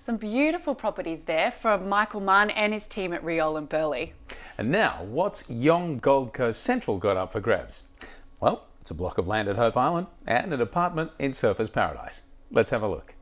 Some beautiful properties there from Michael Mann and his team at Riol and Burleigh. And now, what's Yonge Gold Coast Central got up for grabs? Well, it's a block of land at Hope Island and an apartment in Surfers Paradise. Let's have a look.